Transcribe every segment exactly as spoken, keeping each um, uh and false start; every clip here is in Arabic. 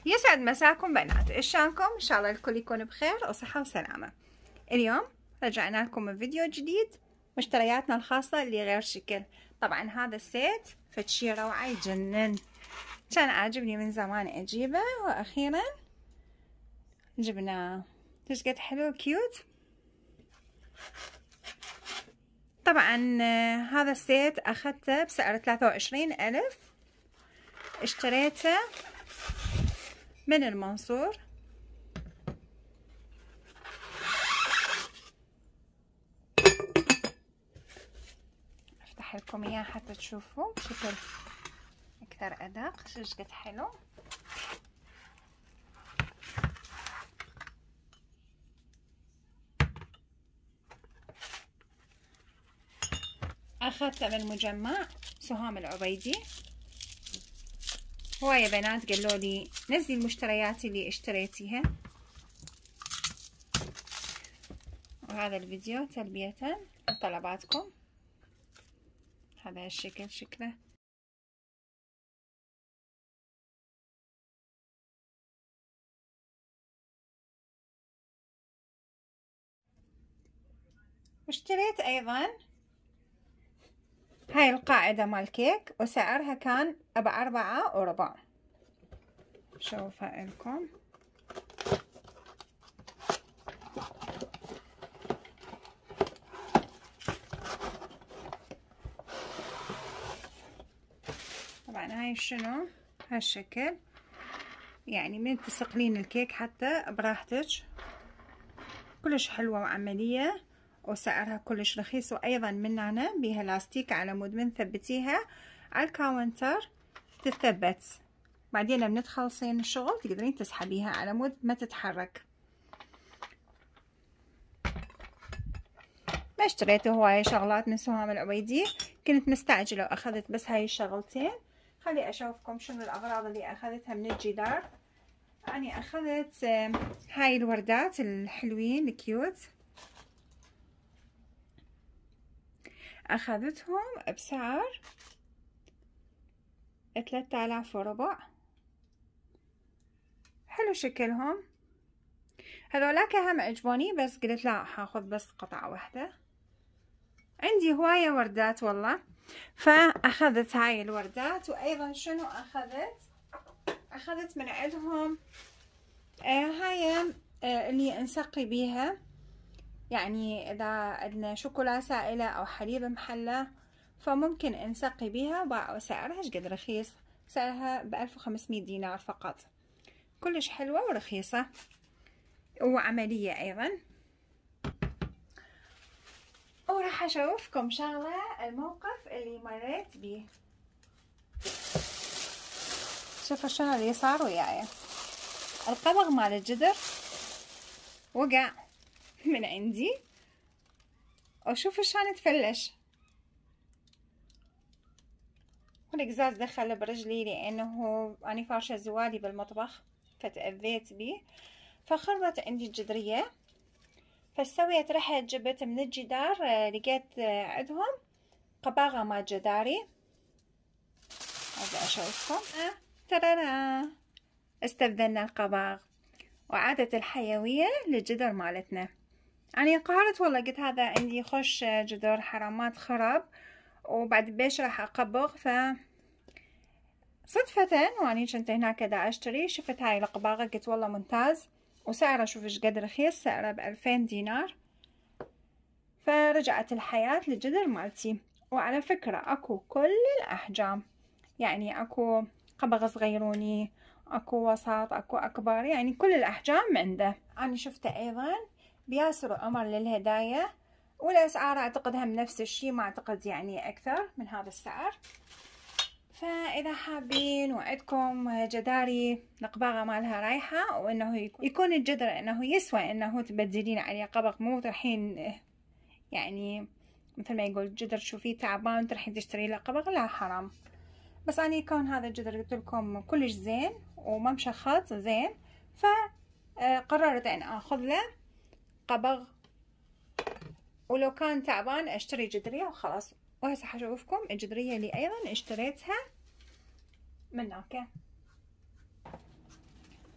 يسعد مساكم بنات، اشانكم ان شاء الله الكل يكون بخير وصحة وسلامة. اليوم رجعنا لكم فيديو جديد، مشترياتنا الخاصة اللي غير شكل. طبعا هذا السيت فتشي روعة يجنن، كان عاجبني من زمان اجيبه واخيرا جبناه. ايش قد حلو كيوت. طبعا هذا السيت اخذته بسعر ثلاثة وعشرين الف، اشتريته من المنصور. افتح لكم اياه حتى تشوفوا بشكل اكثر ادق شو قد حلو. اخذته من مجمع سهام العبيدي. هواية بنات قالوا لي نزلي المشتريات اللي اشتريتيها، وهذا الفيديو تلبية لطلباتكم. هذا الشكل شكله. واشتريت ايضا هاي القاعدة مال كيك وسعرها كان بأربعة وربع. شوفها لكم. طبعا هاي شنو هالشكل، يعني من تسقلين الكيك حتى براحتك، كلش حلوة وعملية وسعرها كلش رخيص. وايضا من هنا بيها لاستيك على مود من ثبتيها على الكاونتر تثبت، بعدين لما تخلصين الشغل تقدرين تسحبيها على مود ما تتحرك. ما اشتريت هواية شغلات من سهام العبيدي، كنت مستعجلة واخذت بس هاي الشغلتين. خلي اشوفكم شنو الاغراض اللي اخذتها من الجدار. يعني اخذت هاي الوردات الحلوين الكيوت، اخذتهم بسعر ثلاثة آلاف وربع. حلو شكلهم هذولاك، هم عجبوني بس قلت لا هاخذ بس قطعة واحدة، عندي هواية وردات والله، فاخذت هاي الوردات. وايضا شنو اخذت اخذت من عندهم آه هاي آه اللي نسقي بيها، يعني اذا عندنا شوكولا سائلة او حليب محلى فممكن نسقي بيها، وسعرها قد رخيص، سعرها بألف وخمسمية دينار فقط. كلش حلوة ورخيصة وعملية ايضا. وراح اشوفكم شغلة الموقف اللي مريت بيه. شوفوا شنو اللي صار وياي. القبغ مال الجدر وقع من عندي، وشوفوا شلون تفلش، والقزاز دخل برجلي لانه اني فارشة زوالي بالمطبخ فتأذيت بيه، فخربت عندي الجدرية. فسويت رحت جبت من الجدار، لقيت عندهم قباغة مال جداري. هذا اشوفكم أه ترى استبدلنا القباغ وعادت الحيوية للجدر مالتنا. يعني انقهرت والله، قلت هذا عندي خوش جدر حرامات خرب وبعد بيش راح اقبغ. ف صدفة واني كنت هناك دا اشتري شفت هاي القباغة، قلت والله ممتاز وسعره شوف ايش قد رخيص، سعره بألفين دينار. فرجعت الحياة للجدر مالتي. وعلى فكرة اكو كل الاحجام، يعني اكو قبغ صغيروني، اكو وسط، اكو اكبر، يعني كل الاحجام عنده. انا شفته ايضا بياسر وعمر للهدايا، والاسعار اعتقد هم نفس الشي، ما اعتقد يعني اكثر من هذا السعر. فاذا حابين وعندكم جداري القباغة مالها رايحة وانه يكون الجدر انه يسوى انه تبدلين عليه قبغ، مو ترحين يعني مثل ما يقول الجدر تشوفيه تعبان ترحين تشتري له قبغ، لا حرام. بس اني كون هذا الجدر قلت لكم كلش زين وما مشخط زين، فقررت ان اخذ له قبغ، ولو كان تعبان اشتري جدرية وخلاص. وهسه حشوفكم الجدرية اللي ايضا اشتريتها من هناك.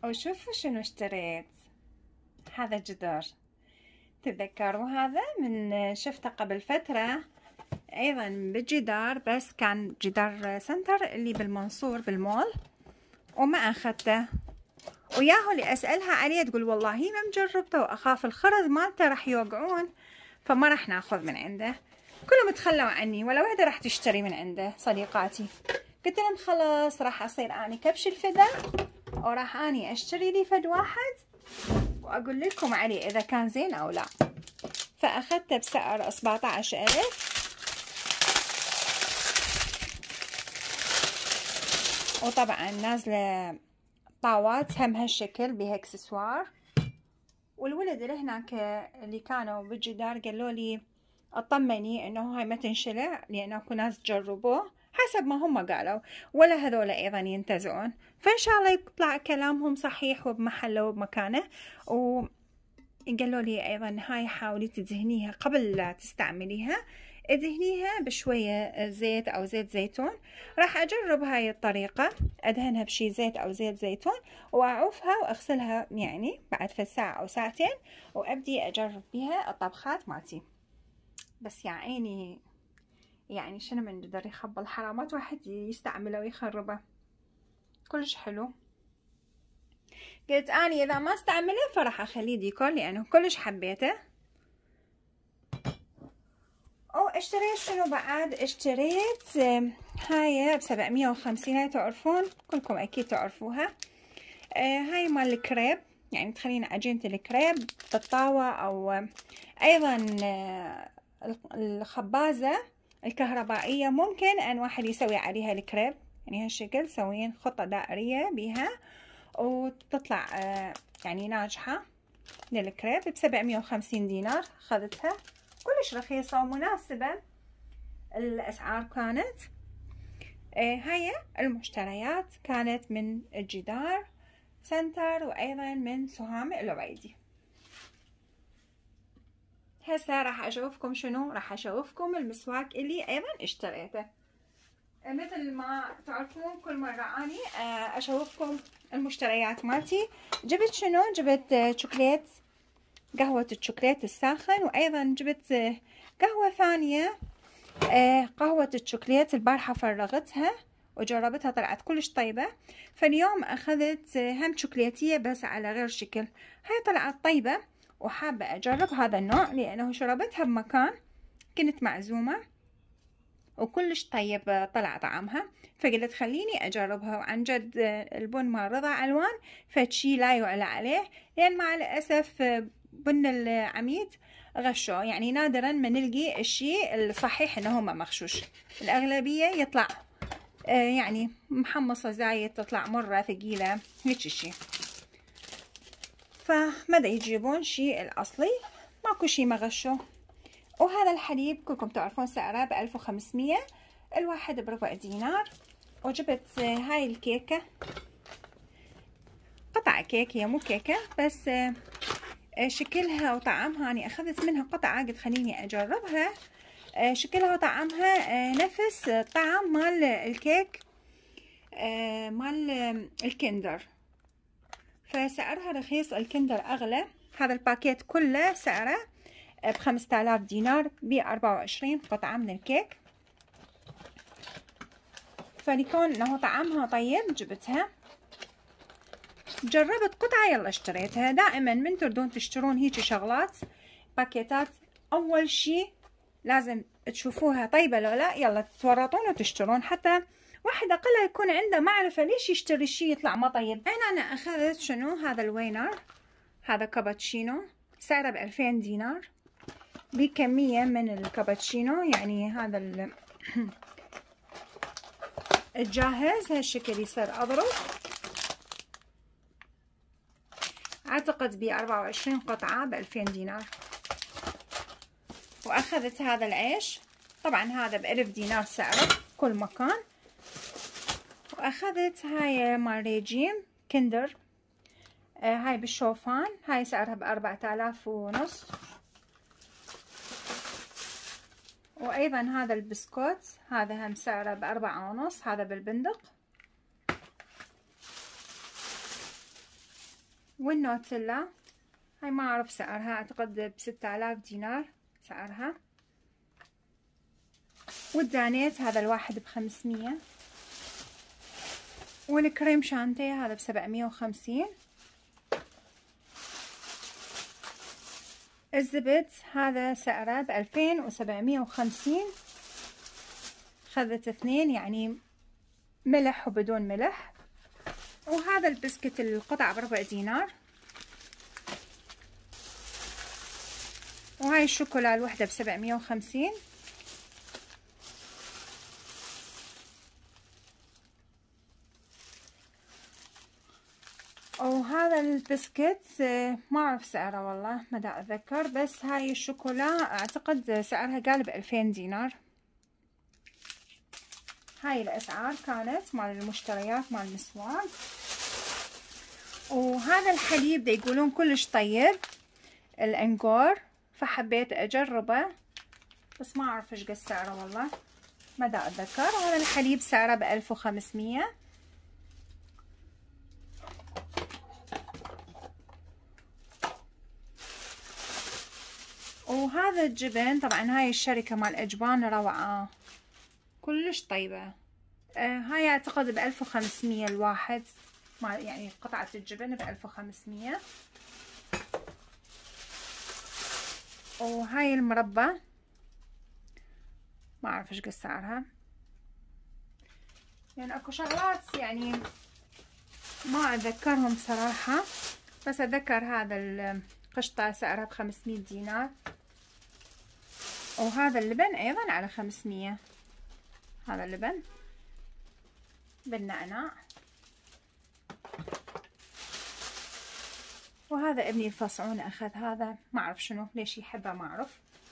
وشوفوا شنو اشتريت. هذا جدار، تتذكروا هذا من شفته قبل فترة ايضا بالجدار، بس كان جدار سنتر اللي بالمنصور بالمول، وما اخذته. وياهو اللي اسألها عليه تقول والله ما مجربته واخاف الخرز مالته راح يوقعون، فما راح ناخذ من عنده. كلهم تخلوا عني، ولا وحده راح تشتري من عنده صديقاتي. قلت لهم خلاص راح اصير اني كبش الفدا، وراح اني اشتري لي فد واحد واقول لكم عليه اذا كان زين او لا. فاخذته بسعر سبعطعش الف، وطبعا نازله طاوات هم هالشكل بها اكسسوار. والولد اللي هناك اللي كانوا بالجدار قالوا لي اطمني انه هاي ما تنشلع، لان اكو ناس جربوه حسب ما هم قالوا، ولا هذول ايضا ينتزعون. فان شاء الله يطلع كلامهم صحيح وبمحله وبمكانه. وقالوا لي ايضا هاي حاولي تدهنيها قبل لا تستعمليها، ادهنيها بشوية زيت او زيت زيتون. راح اجرب هاي الطريقة، ادهنها بشي زيت او زيت زيتون واعوفها واغسلها يعني بعد في ساعة او ساعتين، وابدي اجرب بيها الطبخات مالتي. بس يا عيني يعني شنو من قدر يخبى الحرامات واحد يستعمله ويخربه، كلش حلو. قلت اني اذا ما استعمله فراح اخليه ديكور لانه كلش حبيته. او اشتريت شنو بعد؟ اشتريت هاي بسبعمية وخمسين، هاي تعرفون كلكم اكيد تعرفوها. آه هاي مال الكريب، يعني تخلينا عجينة الكريب بالطاوة، او ايضا آه الخبازة الكهربائية ممكن ان واحد يسوي عليها الكريب، يعني هالشكل سوين خطة دائرية بيها وتطلع آه يعني ناجحة للكريب. بسبعمية وخمسين دينار اخذتها، كلش رخيصة ومناسبة الأسعار كانت. آه هاي المشتريات كانت من الجدار سنتر وأيضا من سهام العبيدي. هسه راح أشوفكم شنو، راح أشوفكم المسواك اللي أيضا اشتريته. آه مثل ما تعرفون كل مرة أني آه أشوفكم المشتريات مالتي. جبت شنو؟ جبت آه شوكليت، قهوة الشوكليت الساخن، وأيضا جبت قهوة ثانية قهوة الشوكليت البارحة فرغتها وجربتها طلعت كلش طيبة. فاليوم أخذت هم شوكليتية بس على غير شكل، هاي طلعت طيبة وحابة أجرب هذا النوع لأنه شربتها بمكان كنت معزومة وكلش طيب طلع طعمها، فقلت خليني أجربها. وعن جد البن مال رضا ألوان فشي لا يعلى عليه، لأن مع الأسف بن العميد غشوا، يعني نادرا ما نلقي الشيء الصحيح انه ما مغشوش، الاغلبيه يطلع آه يعني محمصه زايد، تطلع مره ثقيله هيك شيء. فماذا يجيبون شيء الاصلي، ماكو شيء ما غشوا. وهذا الحليب كلكم تعرفون سعره ب ألف وخمسمية الواحد بربع دينار. وجبت آه هاي الكيكه، قطع كيك، هي مو كيكه بس آه شكلها وطعمها، أنا أخذت منها قطعة قلت خليني أجربها. شكلها وطعمها نفس طعم مال الكيك مال الكندر، فسعرها رخيص، الكندر أغلى. هذا الباكيت كله سعره بخمسة آلاف دينار بأربعة وعشرين قطعة من الكيك. فليكون أنه طعمها طيب جبتها. جربت قطعة يلا اشتريتها. دائما من تردون تشترون هيك شغلات باكيتات اول شي لازم تشوفوها طيبة لو لا، يلا تتورطون وتشترون، حتى واحد اقلها يكون عنده معرفة ليش يشتري الشي يطلع ما طيب. هنا انا اخذت شنو هذا الوينر، هذا كابتشينو سعره بألفين دينار بكمية من الكابتشينو، يعني هذا الجاهز هالشكل يصير اضرب، اعتقد ب أربعة وعشرين قطعة ب ألفين دينار. واخذت هذا العيش، طبعا هذا ب ألف دينار سعره كل مكان. واخذت هاي مال ريجيم كندر، آه هاي بالشوفان، هاي سعرها ب أربعة آلاف ونص. وايضا هذا البسكوت هذا هم سعره ب أربعة ونص، هذا بالبندق. والنوتيلا هاي ما اعرف سعرها، اعتقد بستة آلاف دينار سعرها. والدانيت هذا الواحد بخمسمية. والكريم شانتيه هذا بسبعمية وخمسين. الزبد هذا سعره بألفين وسبعمية وخمسين. خذت اثنين يعني ملح وبدون ملح. وهذا البسكت القطعة بربع دينار. وهاي الشوكولا الوحدة بسبعمية وخمسين. وهذا البسكت ما اعرف سعره والله ما دا اتذكر، بس هاي الشوكولا اعتقد سعرها قالب ألفين دينار. هاي الاسعار كانت مال المشتريات مال النسوان. وهذا الحليب دا يقولون كلش طيب الانجور، فحبيت اجربه بس ما اعرف ايش قد سعره والله ما دا اتذكر. وهذا الحليب سعره بألف وخمسمية. وهذا الجبن طبعا هاي الشركة مال اجبان روعة كلش طيبة. آه هاي اعتقد بألف وخمسمية الواحد، مال يعني قطعة الجبن بألف وخمسمية. وهاي المربى ما اعرف ايش قد سعرها، يعني اكو شغلات يعني ما اتذكرهم صراحة، بس اتذكر هذا القشطة سعرها بخمسمية دينار. وهذا اللبن ايضا على خمسمية. هذا اللبن بالنعناع. وهذا ابني الفصعون اخذ هذا ما اعرف شنو ليش يحبه ما اعرف.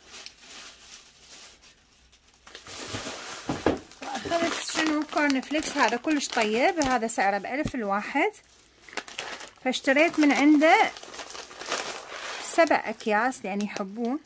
واخذت شنو كورن فليكس هذا كلش طيب، هذا سعره بألف الواحد، فاشتريت من عنده سبع اكياس لان يحبون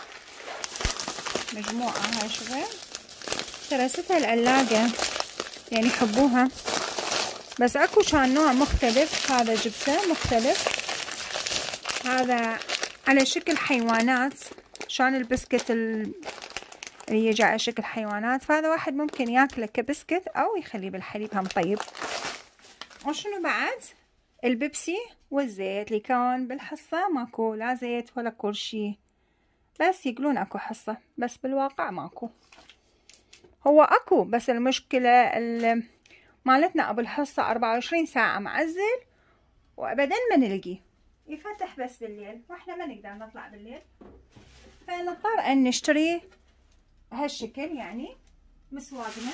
مجموعة. هاي شغل ترستها العلاقة يعني يحبوها، بس اكو كان نوع مختلف هذا جبته مختلف. هذا على شكل حيوانات، شلون البسكت اللي يجي على شكل حيوانات، فهذا واحد ممكن ياكله كبسكت او يخليه بالحليب هم طيب. وشنو بعد البيبسي والزيت اللي كان بالحصة ماكو لا زيت ولا كل شي، بس يقولون اكو حصة بس بالواقع ماكو. هو اكو بس المشكلة مالتنا ابو الحصة اربعة وعشرين ساعة معزل وابدا ما نلقي، يفتح بس بالليل واحنا ما نقدر نطلع بالليل، فنضطر ان نشتري هالشكل يعني مسواقنا.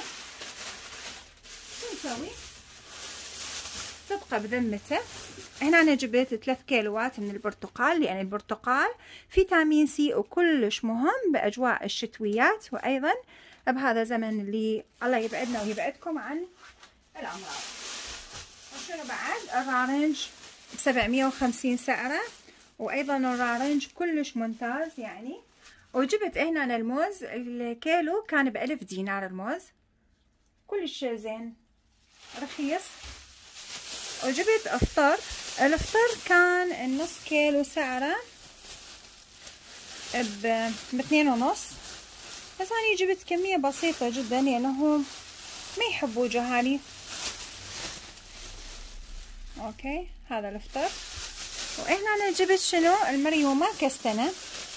شو نسوي؟ تبقى بذمته. هنا انا جبت ثلاث كيلوات من البرتقال، لان البرتقال فيتامين سي وكلش مهم باجواء الشتويات، وايضا بهذا الزمن اللي الله يبعدنا ويبعدكم عن الامراض. وشنو بعد الرارنج بسبعمية وخمسين سعره، وايضا الرارنج كلش ممتاز يعني. وجبت هنا الموز الكيلو كان بألف دينار، الموز كلش زين رخيص. وجبت افطر، الافطر كان النص كيلو سعره ب باثنين ونص، بس انا جبت كمية بسيطة جدا لانهم ما يحبوا جهالي. اوكي هذا الافطر. وهنا انا جبت شنو المريومة كستنة.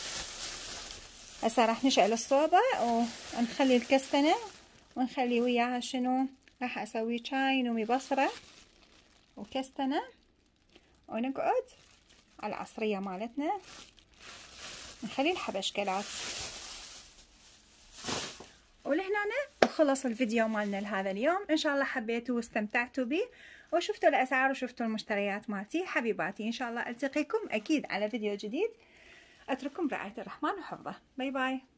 هسه راح نشعل الصوبة ونخلي الكستنة ونخلي وياها شنو، راح اسوي شاي نومي بصرة وكستنة، ونقعد على العصرية مالتنا نخلي الحبشكلات. ولهنا خلص الفيديو مالنا لهذا اليوم. ان شاء الله حبيتوا واستمتعتوا به وشفتوا الاسعار وشفتوا المشتريات مالتي. حبيباتي ان شاء الله التقيكم اكيد على فيديو جديد. اترككم برعاية الرحمن وحفظه. باي باي.